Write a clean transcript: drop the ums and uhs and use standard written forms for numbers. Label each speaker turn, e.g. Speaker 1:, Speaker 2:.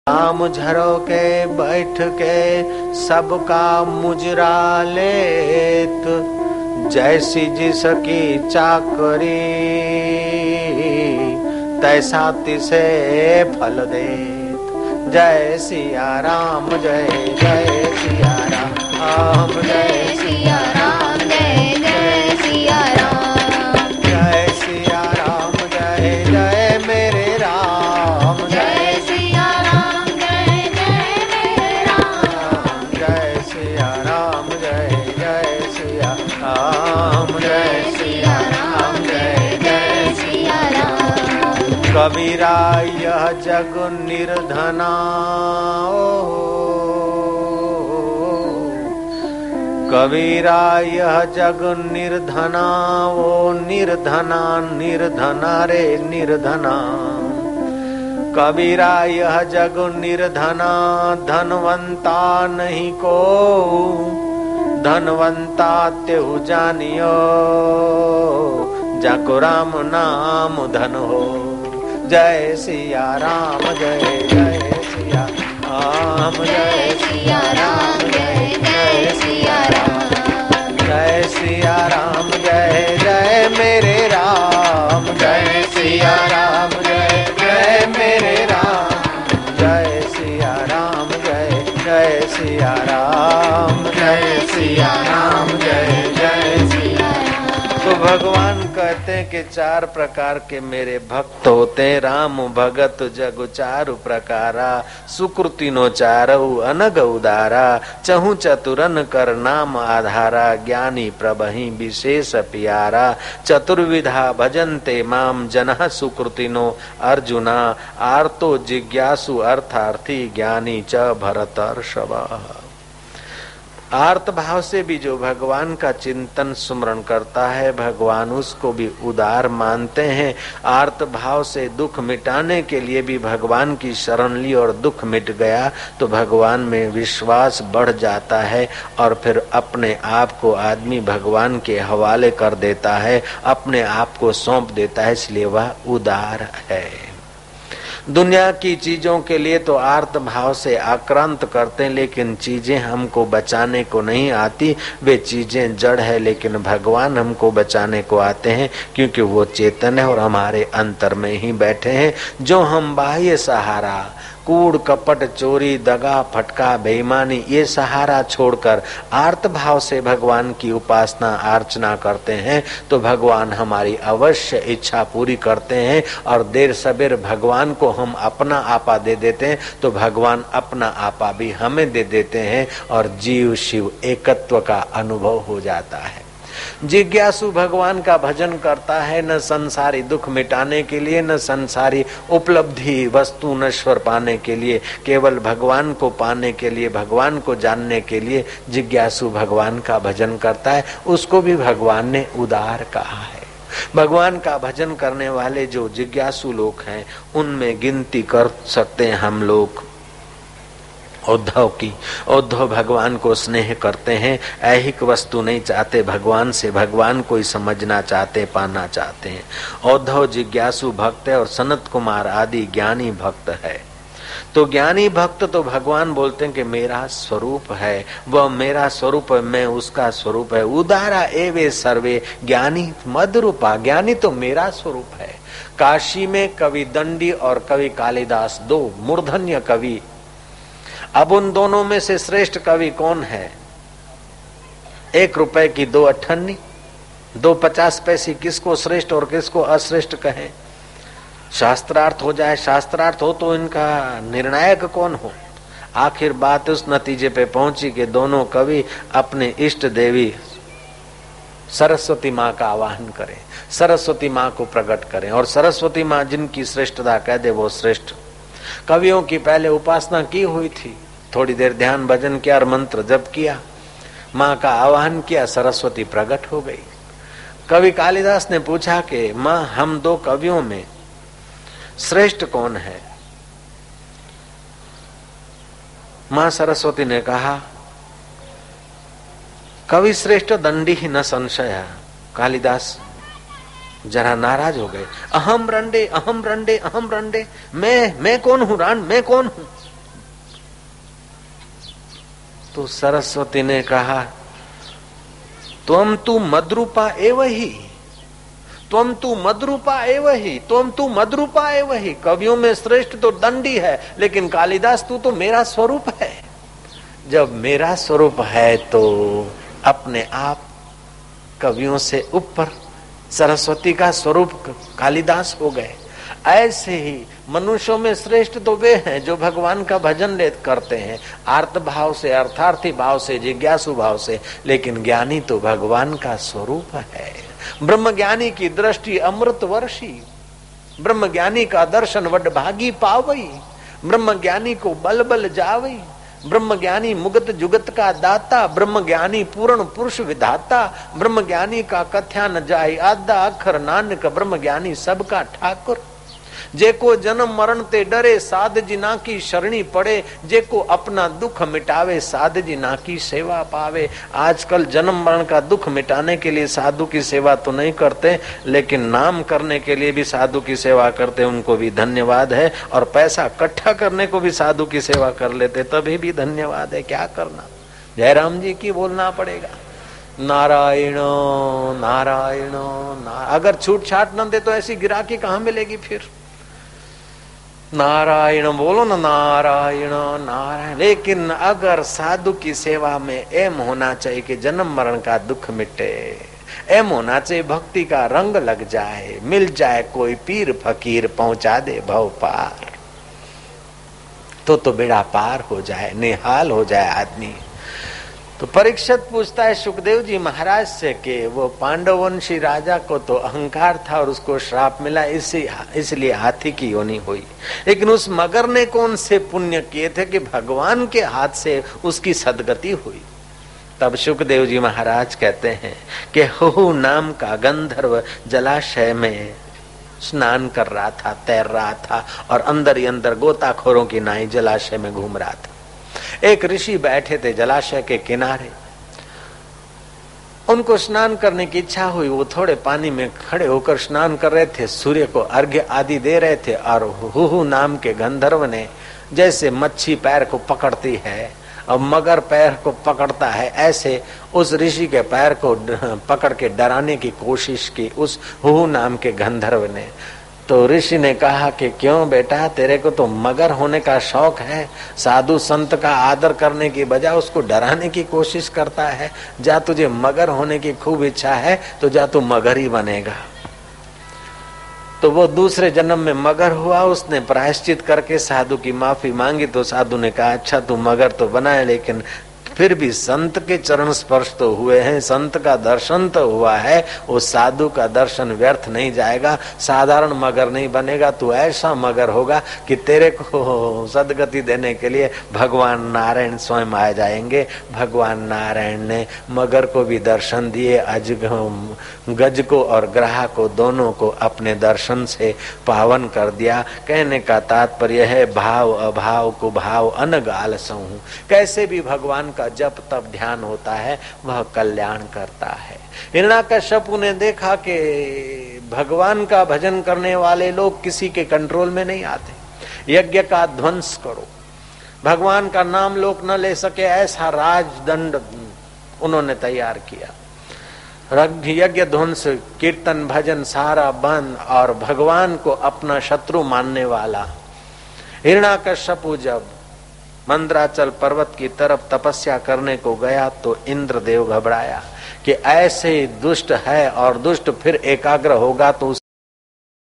Speaker 1: राम झरोके बैठ के सबका मुजरा लेत, जैसी जिसकी चाकरी तैसा तिसे फल देत। जय सिया राम जय जय सिया राम जय सिया राम जय जय सिया राम जय सिया राम जय जय मेरे राम जय सिया राम जय जय मेरे राम जय सिया राम जय जय सिया राम जय सिया राम जय जय सिया राम। कबीरा यह जग निर्धना कबीरा यह जग निर्धना वो निर्धना निर्धना रे निर्धना। कबीरा यह जग निर्धना धनवंता नहीं को धनवंता तेहु जानियो, जाको राम नाम धन हो। जय सिया राम जय जय सिया राम जय सिया राम जय जय सिया राम जय सिया राम जय जय मेरे राम जय सिया राम जय जय मेरे राम जय सिया राम जय जय सिया राम जय सिया राम जय जय सिया राम। तो भगवान कहते हैं कि चार प्रकार के मेरे भक्त होते हैं। राम भगत जगु चारु प्रकारा, सुकृतिनो चारु अनग उदारा, चहु चतुरन कर नाम आधारा, ज्ञानी प्रभहि विशेष प्यारा, चतुर्विधा भजन्ते माम जनः सुकृतिनो अर्जुना, आर्तो जिज्ञासु अर्थार्थी ज्ञानी च भरतर्षभः। आर्त भाव से भी जो भगवान का चिंतन सुमरण करता है, भगवान उसको भी उदार मानते हैं। आर्त भाव से दुख मिटाने के लिए भी भगवान की शरण ली और दुख मिट गया तो भगवान में विश्वास बढ़ जाता है और फिर अपने आप को आदमी भगवान के हवाले कर देता है, अपने आप को सौंप देता है, इसलिए वह उदार है। दुनिया की चीजों के लिए तो आर्त भाव से आक्रांत करते हैं, लेकिन चीजें हमको बचाने को नहीं आती। वे चीजें जड़ है, लेकिन भगवान हमको बचाने को आते हैं, क्योंकि वो चेतन है और हमारे अंतर में ही बैठे हैं। जो हम बाह्य सहारा कूड़ कपट चोरी दगा फटका बेईमानी ये सहारा छोड़कर आर्त भाव से भगवान की उपासना अर्चना करते हैं तो भगवान हमारी अवश्य इच्छा पूरी करते हैं। और देर सबेर भगवान को हम अपना आपा दे देते हैं तो भगवान अपना आपा भी हमें दे देते हैं और जीव शिव एकत्व का अनुभव हो जाता है। जिज्ञासु भगवान का भजन करता है न संसारी दुख मिटाने के लिए, न संसारी उपलब्धि वस्तु नश्वर पाने के लिए, केवल भगवान को पाने के लिए, भगवान को जानने के लिए जिज्ञासु भगवान का भजन करता है। उसको भी भगवान ने उदार कहा है। भगवान का भजन करने वाले जो जिज्ञासु लोग हैं उनमें गिनती कर सकते हैं हम लोग उद्धव की। उद्धव भगवान को स्नेह करते हैं, ऐहिक वस्तु नहीं चाहते, भगवान से भगवान को ही समझना चाहते, पाना चाहते हैं। उद्धव जिज्ञासु भक्त है और सनत कुमार आदि ज्ञानी भक्त है। तो ज्ञानी भक्त तो भगवान बोलते हैं कि मेरा स्वरूप है, वह मेरा स्वरूप है, मैं उसका स्वरूप है। उदारा एवे सर्वे ज्ञानी मदरूपा, ज्ञानी तो मेरा स्वरूप है। काशी में कवि दंडी और कवि कालिदास दो मूर्धन्य कवि। अब उन दोनों में से श्रेष्ठ कवि कौन है? 1 रुपए की 2 अठन्नी, 2 50 पैसे, किसको श्रेष्ठ और किसको अश्रेष्ठ कहें? शास्त्रार्थ हो जाए, शास्त्रार्थ हो तो इनका निर्णायक कौन हो? आखिर बात उस नतीजे पे पहुंची कि दोनों कवि अपने इष्ट देवी सरस्वती माँ का आवाहन करें, सरस्वती माँ को प्रकट करें और सरस्वती माँ जिनकी श्रेष्ठता कह दे वो श्रेष्ठ। कवियों की पहले उपासना की हुई थी, थोड़ी देर ध्यान भजन किया और मंत्र जप किया, माँ का आवाहन किया, सरस्वती प्रकट हो गई। कवि कालिदास ने पूछा कि माँ हम 2 कवियों में श्रेष्ठ कौन है? माँ सरस्वती ने कहा कवि श्रेष्ठ दंडी ही न संशय। कालिदास जरा नाराज हो गए। अहम रंडे अहम रंडे अहम रंडे, मैं कौन हूँ रान, मैं कौन हूँ? तो सरस्वती ने कहा, त्वम तु मद्रूपा एव ही, त्वम तु मद्रूपा एव ही, त्वम तु मद्रूपा एव ही। कवियों में श्रेष्ठ तो दंडी है, लेकिन कालिदास तू तो मेरा स्वरूप है। जब मेरा स्वरूप है तो अपने आप कवियों से ऊपर सरस्वती का स्वरूप कालिदास हो गए। ऐसे ही मनुष्यों में श्रेष्ठ तो वे हैं जो भगवान का भजन करते हैं, आर्त भाव से, अर्थार्थी भाव से, जिज्ञासु भाव से। लेकिन ज्ञानी तो भगवान का स्वरूप है। ब्रह्म ज्ञानी की दृष्टि अमृत वर्षी, ब्रह्म ज्ञानी का दर्शन वडभागी पावई, ब्रह्म ज्ञानी को बल बल जावई, ब्रह्म ज्ञानी मुगत जुगत का दाता, ब्रह्म ज्ञानी पूर्ण पुरुष विधाता, ब्रह्म ज्ञानी का कथ्या न जाय आधा अखर नानक, ब्रह्म ज्ञानी सबका ठाकुर। जेको जन्म मरण ते डरे साध जी ना की शरणी पड़े, जेको अपना दुख मिटावे साध जी ना की सेवा पावे। आजकल जन्म मरण का दुख मिटाने के लिए साधु की सेवा तो नहीं करते, लेकिन नाम करने के लिए भी साधु की सेवा करते, उनको भी धन्यवाद है। और पैसा इकट्ठा करने को भी साधु की सेवा कर लेते, तभी भी धन्यवाद है। क्या करना, जयराम जी की बोलना पड़ेगा। नारायण नारायण अगर छूट छाट न दे तो ऐसी गिराकी कहाँ मिलेगी फिर। नारायण बोलो ना, नारायण नारायण। लेकिन अगर साधु की सेवा में एम होना चाहिए कि जन्म मरण का दुख मिटे, एम होना चाहिए भक्ति का रंग लग जाए, मिल जाए कोई पीर फकीर पहुंचा दे भव पार, तो बेड़ा पार हो जाए, निहाल हो जाए आदमी। तो परीक्षित पूछता है सुखदेव जी महाराज से कि वो पांडववंशी राजा को तो अहंकार था और उसको श्राप मिला, इसलिए हाथी की योनि हुई। लेकिन उस मगर ने कौन से पुण्य किए थे कि भगवान के हाथ से उसकी सदगति हुई। तब सुखदेव जी महाराज कहते हैं कि हुहु नाम का गंधर्व जलाशय में स्नान कर रहा था, तैर रहा था, और अंदर ही अंदर गोताखोरों की नाई जलाशय में घूम रहा था। एक ऋषि बैठे थे जलाशय के किनारे, उनको स्नान करने की इच्छा हुई। वो थोड़े पानी में खड़े होकर स्नान कर रहे थे, सूर्य को अर्घ्य आदि दे रहे थे। और हुहु नाम के गंधर्व ने, जैसे मच्छी पैर को पकड़ती है और मगर पैर को पकड़ता है, ऐसे उस ऋषि के पैर को पकड़ के डराने की कोशिश की उस हुहु नाम के गंधर्व ने। तो ऋषि ने कहा कि क्यों बेटा, तेरे को तो मगर होने का शौक है, साधु संत का आदर करने की बजाय उसको डराने की कोशिश करता है। जा, तुझे मगर होने की खूब इच्छा है तो जा, तू मगर ही बनेगा। तो वो दूसरे जन्म में मगर हुआ, उसने प्रायश्चित करके साधु की माफी मांगी। तो साधु ने कहा, अच्छा तू मगर तो बना है, लेकिन फिर भी संत के चरण स्पर्श तो हुए हैं, संत का दर्शन तो हुआ है, वो साधु का दर्शन व्यर्थ नहीं जाएगा। साधारण मगर नहीं बनेगा, तू ऐसा मगर होगा कि तेरे को सदगति देने के लिए भगवान नारायण स्वयं आ जाएंगे। भगवान नारायण ने मगर को भी दर्शन दिए, गज को और ग्राह को, दोनों को अपने दर्शन से पावन कर दिया। कहने का तात्पर्य है, भाव अभाव को भाव अनग आलसहु। कैसे भी भगवान का जप तप ध्यान होता है, वह कल्याण करता है। हिरण्याकश्यपु ने देखा कि भगवान का भजन करने वाले लोग किसी के कंट्रोल में नहीं आते। यज्ञ का ध्वंस करो, भगवान का नाम लोग न ले सके, ऐसा राजदंड उन्होंने तैयार किया। यज्ञ ध्वंस, कीर्तन भजन सारा बंद, और भगवान को अपना शत्रु मानने वाला हिरण्याकश्यपु जब मंदराचल पर्वत की तरफ तपस्या करने को गया तो इंद्रदेव घबराया कि ऐसे दुष्ट है, और दुष्ट फिर एकाग्र होगा तो